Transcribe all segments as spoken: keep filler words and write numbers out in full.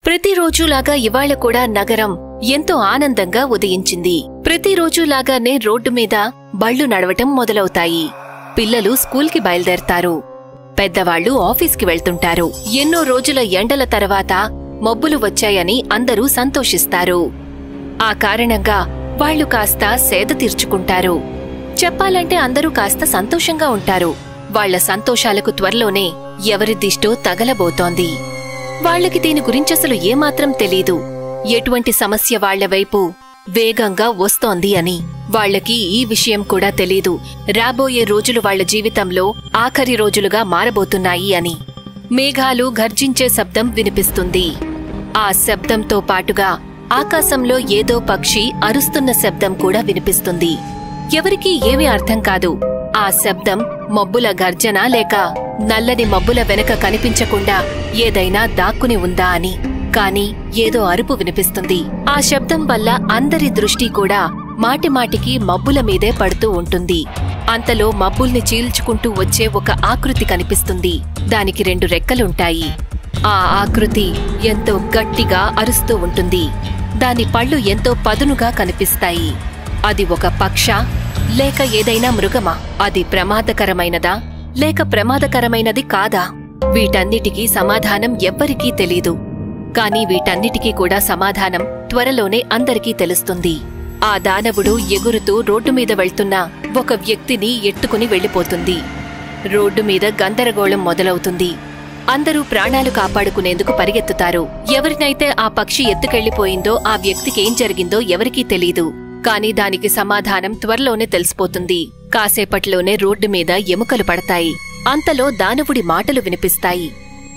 ప్రతిరోజులాగా ఇవాళ కూడా నగరం ఎంతో ఆనందంగా ఉదయించింది. ప్రతిరోజులాగానే రోడ్డు మీద బళ్ళు నడవటం మొదలవుతాయి. పిల్లలు స్కూల్కి బయలుదేరతారు. పెద్దవాళ్లు ఆఫీస్కి వెళ్తుంటారు. ఎన్నో రోజుల ఎండల తర్వాత మబ్బులు వచ్చాయని అందరూ సంతోషిస్తారు. ఆ కారణంగా వాళ్లు కాస్త సేద తీర్చుకుంటారు. చెప్పాలంటే అందరూ కాస్త సంతోషంగా ఉంటారు. వాళ్ల సంతోషాలకు త్వరలోనే ఎవరి దిష్టో తగలబోతోంది. వాళ్లకి దీని గురించసలు ఏమాత్రం తెలీదు. ఎటువంటి సమస్య వాళ్లవైపు వేగంగా వస్తోంది అని. వాళ్లకి ఈ విషయం కూడా తెలీదు, రాబోయే రోజులు వాళ్ల జీవితంలో ఆఖరి రోజులుగా మారబోతున్నాయి అని. మేఘాలు గర్జించే శబ్దం వినిపిస్తుంది. ఆ శబ్దంతో పాటుగా ఆకాశంలో ఏదో పక్షి అరుస్తున్న శబ్దం కూడా వినిపిస్తుంది. ఎవరికీ ఏమీ అర్థం కాదు. ఆ శబ్దం మబ్బుల గర్జన లేక నల్లని మబ్బుల వెనక కనిపించకుండా ఏదైనా దాక్కుని ఉందా అని. కాని ఏదో అరుపు వినిపిస్తుంది. ఆ శబ్దం వల్ల అందరి దృష్టి కూడా మాటిమాటికి మబ్బుల మీదే పడుతూ ఉంటుంది. అంతలో మబ్బుల్ని చీల్చుకుంటూ వచ్చే ఒక ఆకృతి కనిపిస్తుంది. దానికి రెండు రెక్కలుంటాయి. ఆ ఆకృతి ఎంతో గట్టిగా అరుస్తూ ఉంటుంది. దాని పళ్ళు ఎంతో పదునుగా కనిపిస్తాయి. అది ఒక పక్షా లేక ఏదైనా మృగమా? అది ప్రమాదకరమైనదా లేక ప్రమాదకరమైనది కాదా? వీటన్నిటికీ సమాధానం ఎవ్వరికీ తెలీదు. కాని వీటన్నిటికీ కూడా సమాధానం త్వరలోనే అందరికీ తెలుస్తుంది. ఆ దానవుడు ఎగురుతూ రోడ్డు మీద వెళ్తున్న ఒక వ్యక్తిని ఎత్తుకుని వెళ్లిపోతుంది. రోడ్డు మీద గందరగోళం మొదలవుతుంది. అందరూ ప్రాణాలు కాపాడుకునేందుకు పరిగెత్తుతారు. ఎవరినైతే ఆ పక్షి ఎత్తుకెళ్లిపోయిందో ఆ వ్యక్తికేం జరిగిందో ఎవరికీ తెలీదు. కాని దానికి సమాధానం త్వరలోనే తెలిసిపోతుంది. కాసేపట్లోనే రోడ్డు మీద ఎముకలు పడతాయి. అంతలో దానవుడి మాటలు వినిపిస్తాయి.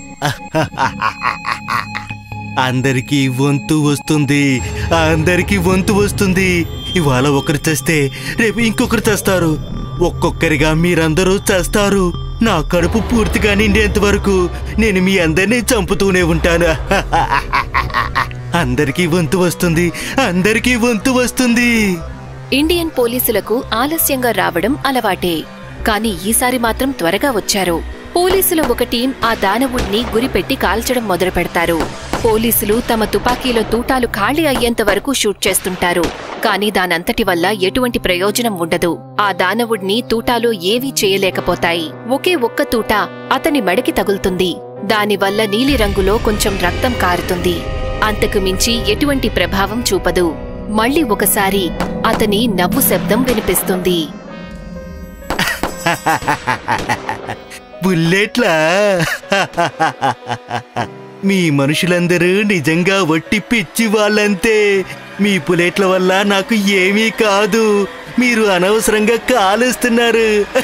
అందరికీ వంతు వస్తుంది, అందరికీ వంతు వస్తుంది. ఇవాళ ఒకరు చస్తే రేపు ఇంకొకరు చస్తారు. ఒక్కొక్కరిగా మీరందరూ చస్తారు. నా కడుపు పూర్తిగా నిండేంత వరకు నేను మీ అందరినీ చంపుతూనే ఉంటాను. అందరికీ వంతు వస్తుంది, అందరికీ వంతు వస్తుంది. ఇండియన్ పోలీసులకు ఆలస్యంగా రావడం అలవాటే. కాని ఈసారి మాత్రం త్వరగా వచ్చారు. పోలీసులు ఒక టీం ఆ దానవుడిని గురిపెట్టి కాల్చడం మొదలుపెడతారు. పోలీసులు తమ తుపాకీలో తూటాలు ఖాళీ అయ్యేంత వరకు షూట్ చేస్తుంటారు. కాని దానంతటి వల్ల ఎటువంటి ప్రయోజనం ఉండదు. ఆ దానవుడిని తూటాలు ఏవీ చేయలేకపోతాయి. ఒకే ఒక్క తూట అతని మెడకి తగులుతుంది. దానివల్ల నీలిరంగులో కొంచెం రక్తం కారుతుంది. అంతకు మించి ఎటువంటి ప్రభావం చూపదు. మళ్లీ ఒకసారి అతని నవ్వు శబ్దం వినిపిస్తుంది. బుల్లెట్లా? మీ మనుషులందరూ నిజంగా వట్టి పిచ్చి వాళ్ళంతే. మీ బుల్లెట్ల వల్ల నాకు ఏమీ కాదు. మీరు అనవసరంగా కాలుస్తున్నారు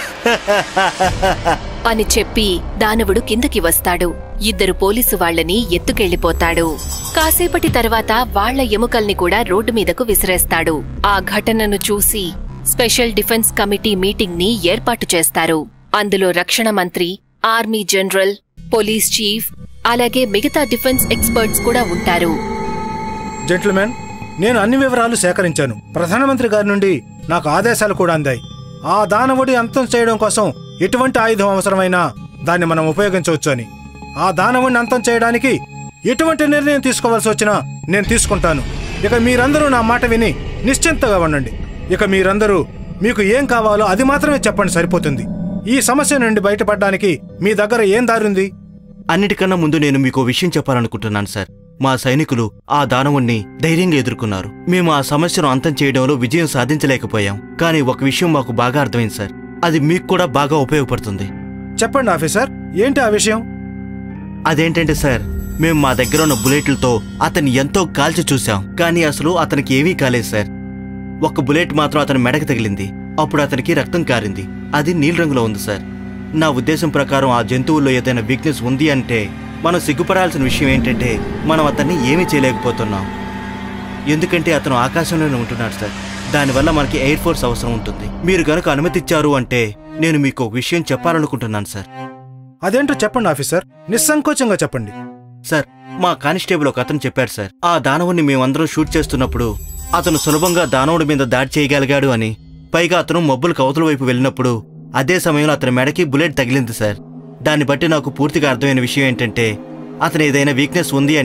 అని చెప్పి దానవుడు కిందకి వస్తాడు. ఇద్దరు పోలీసు వాళ్లని ఎత్తుకెళ్లిపోతాడు. కాసేపటి తర్వాత వాళ్ల ఎముకల్ని కూడా రోడ్డు మీదకు విసిరేస్తాడు. ఆ ఘటనను చూసి స్పెషల్ డిఫెన్స్ కమిటీ మీటింగ్ ని ఏర్పాటు చేస్తారు. అందులో రక్షణ మంత్రి, ఆర్మీ జనరల్, పోలీస్ చీఫ్, అలాగే మిగతా డిఫెన్స్ ఎక్స్పర్ట్స్ కూడా ఉంటారు. జెంటిల్మెన్, నేను అన్ని వివరాలు సేకరించాను. ప్రధానమంత్రి గారి నుండి నాకు ఆదేశాలు కూడా అందాయి. ఆ దానవుడి అంతం చేయడం కోసం ఎటువంటి ఆయుధం అవసరమైనా దాన్ని మనం ఉపయోగించవచ్చు అని. ఆ దానవుడిని అంతం చేయడానికి ఎటువంటి నిర్ణయం తీసుకోవాల్సి వచ్చినా నేను తీసుకుంటాను. ఇక మీరందరూ నా మాట విని నిశ్చింతగా ఉండండి. ఇక మీరందరూ మీకు ఏం కావాలో అది మాత్రమే చెప్పండి, సరిపోతుంది. ఈ సమస్య నుండి బయటపడడానికి మీ దగ్గర ఏం దారుంది? అన్నిటికన్నా ముందు నేను మీకు విషయం చెప్పాలనుకుంటున్నాను సార్. మా సైనికులు ఆ దానవుణ్ణి ధైర్యంగా ఎదుర్కొన్నారు. మేము ఆ సమస్యను అంతం చేయడంలో విజయం సాధించలేకపోయాం. కానీ ఒక విషయం మాకు బాగా అర్థమైంది సార్. అది మీకు కూడా బాగా ఉపయోగపడుతుంది. చెప్పండి ఆఫీసర్, ఏంటి ఆ విషయం? అదేంటంటే సార్, మేము మా దగ్గర ఉన్న బుల్లెట్లతో అతన్ని ఎంతో కాల్చి చూశాం. కానీ అసలు అతనికి ఏమీ కాలేదు సార్. ఒక్క బుల్లెట్ మాత్రం అతని మెడకు తగిలింది. అప్పుడు అతనికి రక్తం కారింది. అది నీలి రంగులో ఉంది సార్. నా ఉద్దేశం ప్రకారం ఆ జంతువుల్లో ఏదైనా వీక్నెస్ ఉంది అంటే మనం సిగ్గుపడాల్సిన విషయం ఏంటంటే మనం అతన్ని ఏమీ చేయలేకపోతున్నాం. ఎందుకంటే అతను ఆకాశంలోనే ఉంటున్నాడు సార్. దానివల్ల మనకి ఎయిర్ ఫోర్స్ అవసరం ఉంటుంది. మీరు గనుక అనుమతిచ్చారు అంటే నేను మీకు ఒక విషయం చెప్పాలనుకుంటున్నాను సార్. అదేంటో చెప్పండి ఆఫీసర్, నిస్సంకోచంగా చెప్పండి. సార్, మా కానిస్టేబుల్ ఒక అతను చెప్పాడు సార్, ఆ దానవుడిని మేమందరం షూట్ చేస్తున్నప్పుడు అతను సులభంగా దానవుడి మీద దాడి చేయగలిగాడు అని. పైగా అతను మబ్బులకు అవతల వైపు వెళ్ళినప్పుడు అదే సమయంలో అతని మెడకి బుల్లెట్ తగిలింది సార్. దాన్ని బట్టి నాకు పూర్తిగా అర్థమైన విషయం ఏంటంటే అతను ఏదైనా వీక్నెస్ ఉంది అంటే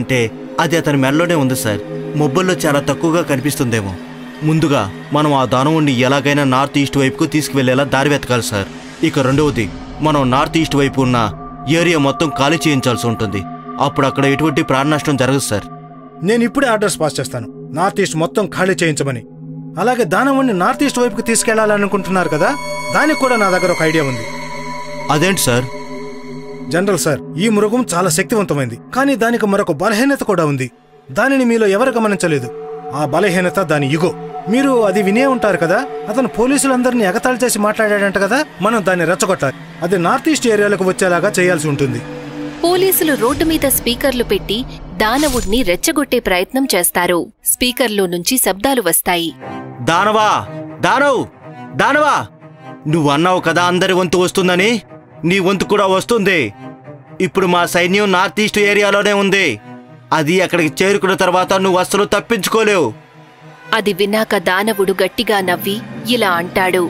అది అతని మెడలోనే ఉంది సార్. మొబ్బల్లో చాలా తక్కువగా కనిపిస్తుందేమో. ముందుగా మనం ఆ దానవుణ్ణి ఎలాగైనా నార్త్ ఈస్ట్ వైపుకు తీసుకువెళ్లేలా దారి వెతకాలి సార్. ఇక రెండవది, మనం నార్త్ ఈస్ట్ వైపు ఉన్న ఏరియా మొత్తం ఖాళీ చేయించాల్సి ఉంటుంది. అప్పుడు అక్కడ ఎటువంటి ప్రాణ నష్టం జరగదు సార్. నేను ఇప్పుడే ఆర్డర్స్ పాస్ చేస్తాను, నార్త్ ఈస్ట్ మొత్తం ఖాళీ చేయించమని. అలాగే దానవుణ్ణి నార్త్ ఈస్ట్ వైపుకి తీసుకెళ్లాలనుకుంటున్నారు కదా, దానికి కూడా నా దగ్గర ఒక ఐడియా ఉంది. అదేంటి సార్? జనరల్ సార్, ఈ మృగం చాలా శక్తివంతమైంది, కానీ దానికి మరొక బలహీనత కూడా ఉంది. దానిని మీలో ఎవరు గమనించలేదు. ఆ బలహీనత దాని ఇగో. మీరు అది వినే ఉంటారు కదా, అతను పోలీసులందరినీ ఎగతాళి చేసి మాట్లాడాడంట కదా. మనం దాన్ని రెచ్చగొట్టాలి. అది నార్త్ ఈస్ట్ ఏరియాలకు వచ్చేలాగా చేయాల్సి ఉంటుంది. పోలీసులు రోడ్డు మీద స్పీకర్లు పెట్టి దానవుడిని రెచ్చగొట్టే ప్రయత్నం చేస్తారు. స్పీకర్లో నుంచి శబ్దాలు వస్తాయి. దానవా, దానవ్, దానవా, నువ్వు అన్నావు కదా అందరి వంతు వస్తుందని. నీ వంతు కూడా వస్తుంది. ఇప్పుడు మా సైన్యం నార్త్ ఈస్ట్ ఏరియాలోనే ఉంది. అది అక్కడికి చేరుకున్న తర్వాత నువ్వు అస్సలు తప్పించుకోలేవు. అది విన్నాక దానవుడు గట్టిగా నవ్వి ఇలా అంటాడు.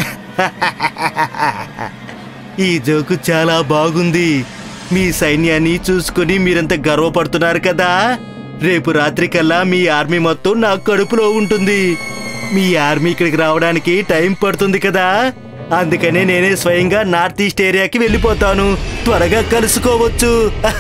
ఈ జోకు చాలా బాగుంది. మీ సైన్యాన్ని చూసుకుని మీరంత గర్వపడుతున్నారు కదా. రేపు రాత్రి కల్లా మీ ఆర్మీ మొత్తం నా కడుపులో ఉంటుంది. మీ ఆర్మీ ఇక్కడికి రావడానికి టైం పడుతుంది కదా. అందుకనే నేనే స్వయంగా నార్త్ ఈస్ట్ ఏరియాకి వెళ్ళిపోతాను. త్వరగా కలుసుకోవచ్చు.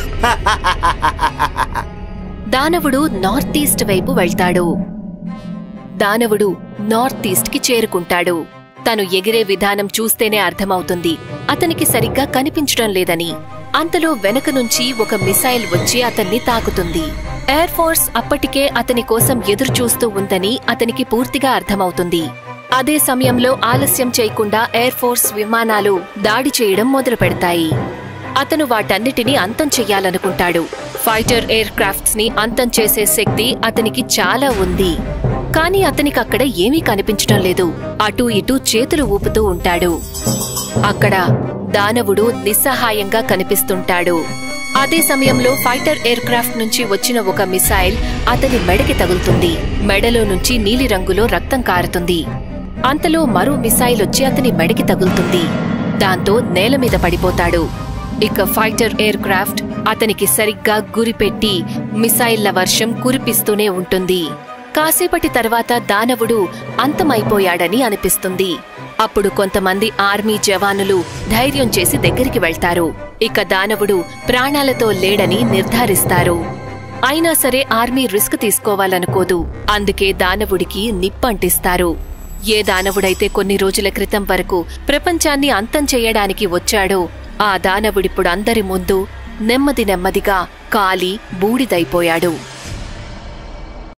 దానవుడు నార్త్ ఈస్ట్ వైపు వెళ్తాడు. దానవుడు నార్త్ ఈస్ట్ కి చేరుకుంటాడు. తను ఎగిరే విధానం చూస్తేనే అర్థమవుతుంది అతనికి సరిగ్గా కనిపించడం లేదని. అంతలో వెనక నుంచి ఒక మిసైల్ వచ్చి అతన్ని తాకుతుంది. ఎయిర్ ఫోర్స్ అప్పటికే అతని కోసం ఎదురు చూస్తూ ఉందని అతనికి పూర్తిగా అర్థమవుతుంది. అదే సమయంలో ఆలస్యం చేయకుండా ఎయిర్ ఫోర్స్ విమానాలు దాడి చేయడం మొదలు పెడతాయి. అతను వాటన్నిటినీ అంతం చెయ్యాలనుకుంటాడు. ఫైటర్ ఎయిర్ క్రాఫ్ట్స్ ని అంతం చేసే శక్తి అతనికి చాలా ఉంది. కాని అతనికి అక్కడ ఏమీ కనిపించడం లేదు. అటూ ఇటూ చేతులు ఊపుతూ ఉంటాడు. అక్కడ దానవుడు నిస్సహాయంగా కనిపిస్తుంటాడు. అదే సమయంలో ఫైటర్ ఎయిర్ క్రాఫ్ట్ నుంచి వచ్చిన ఒక మిసైల్ అతని మెడకి తగులుతుంది. మెడలో నుంచి నీలిరంగులో రక్తం కారుతుంది. అంతలో మరో మిసైల్ వచ్చి అతని మెడకి తగులుతుంది. దాంతో నేల మీద పడిపోతాడు. ఇక ఫైటర్ ఎయిర్ క్రాఫ్ట్ అతనికి సరిగ్గా గురిపెట్టి మిసైళ్ల వర్షం కురిపిస్తూనే ఉంటుంది. కాసేపటి తర్వాత దానవుడు అంతమైపోయాడని అనిపిస్తుంది. అప్పుడు కొంతమంది ఆర్మీ జవానులు ధైర్యం చేసి దగ్గరికి వెళ్తారు. ఇక దానవుడు ప్రాణాలతో లేడని నిర్ధారిస్తారు. అయినా సరే ఆర్మీ రిస్క్ తీసుకోవాలనుకోదు. అందుకే దానవుడికి నిప్పంటిస్తారు. ఏ దానవుడైతే కొన్ని రోజుల క్రితం వరకు ప్రపంచాన్ని అంతం చేయడానికి వచ్చాడో ఆ దానవుడిప్పుడు అందరి ముందు నెమ్మది నెమ్మదిగా కాలి బూడిదైపోయాడు.